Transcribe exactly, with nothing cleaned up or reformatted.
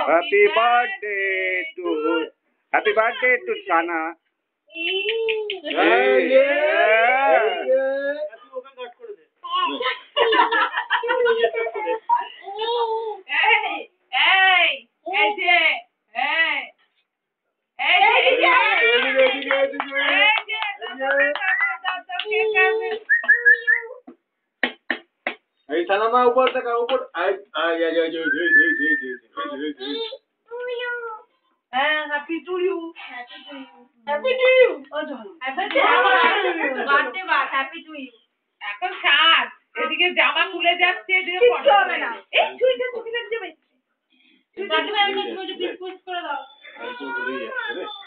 Happy birthday to Happy birthday to Sana. Yeah, yeah. Hey, sana ma upar taka upar. Ay, ay, ay, ay, ay, ay, ay, ay. Eh, happy to you. Happy to you. Happy to you. Oh, happy to you. Birthday bath, happy to you. এখন সাত এদিকে জামা খুলে যাচ্ছে এদিকে photo হবে না এই ছুঁইটা ছুঁইটা যাবে ছুঁইটা আমি একটু পিস পিস করে দাও।